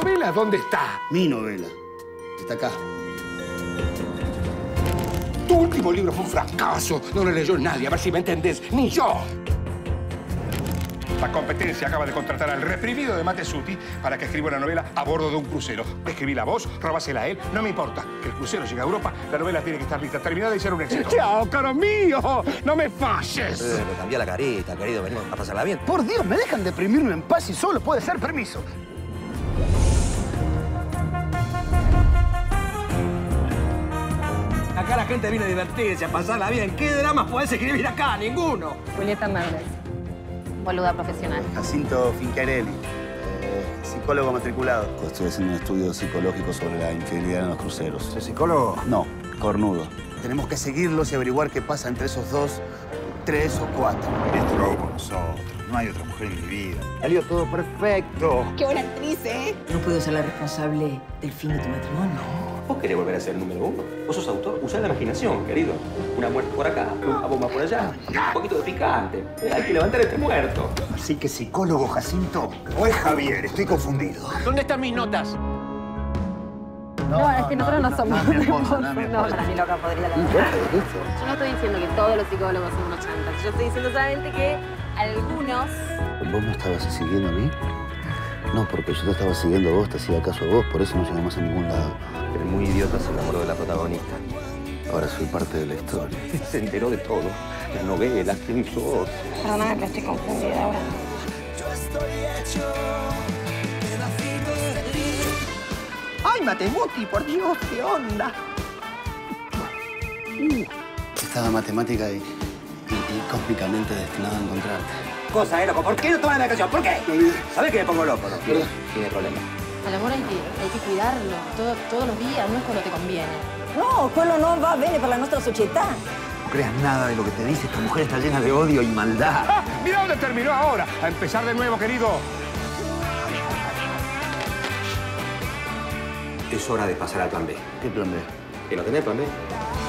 novela dónde está? Mi novela. Está acá. Tu último libro fue un fracaso. No lo leyó nadie, a ver si me entendés. Ni yo. La competencia acaba de contratar al reprimido de Matesuti para que escriba una novela a bordo de un crucero. Escribíla vos, robásela a él, no me importa. Que el crucero llegue a Europa, la novela tiene que estar lista, terminada y ser un éxito. ¡Chao, caro mío! ¡No me falles! Pero cambia la carita, querido. Venimos a pasarla bien. Por Dios, ¿me dejan deprimirme en paz y solo puede ser permiso? Acá la gente viene a divertirse, a pasarla bien. ¿Qué dramas podés escribir acá? Ninguno. Julieta Méndez, boluda profesional. Jacinto Fincarelli, psicólogo matriculado. Estoy haciendo un estudio psicológico sobre la infidelidad en los cruceros. ¿Sos psicólogo? No, cornudo. Tenemos que seguirlos y averiguar qué pasa entre esos 2, 3 o 4. Esto lo hago con nosotros. No hay otra mujer en mi vida. Salió todo perfecto. Qué buena actriz, ¿eh? No puedo ser la responsable del fin de tu matrimonio. ¿Vos querés volver a ser el número 1? Vos sos autor. Usá la imaginación, querido. Una muerte por acá, una bomba por allá. Un poquito de picante. Hay que levantar este muerto. Así que psicólogo, Jacinto. O es Javier, estoy confundido. ¿Dónde están mis notas? No, es que nosotros no somos. No, mi esposa, no, mi No, esposa. para mí loca podría la verdad. Yo no estoy diciendo que todos los psicólogos son unos chantas. Yo estoy diciendo solamente que algunos... ¿Vos me estabas siguiendo a mí? No, porque yo te estaba siguiendo a vos, te hacía caso a vos, por eso no llegamos a ningún lado. El muy idiota se enamoró de la protagonista. Ahora soy parte de la historia. Se enteró de todo. La novela, quién sos. Perdóname, pero estoy confundida ahora. ¡Ay, Matemuti, por Dios! ¿Qué onda? Estaba matemática y cósmicamente destinado a encontrarte. Cosa, loco. ¿Por qué no tomas la medicación? ¿Por qué? Me olvidé. ¿Sabés que me pongo loco, no? ¿Verdad? Tiene problema. El amor hay que cuidarlo todos los días, no es cuando te conviene. No, quello non va bene per la nostra società. No creas nada de lo que te dice. Esta mujer está llena de odio y maldad. ¡Ah! ¡Mira dónde terminó ahora! A empezar de nuevo, querido. Es hora de pasar al plan B. ¿Qué plan B? ¿Que no tenés plan B?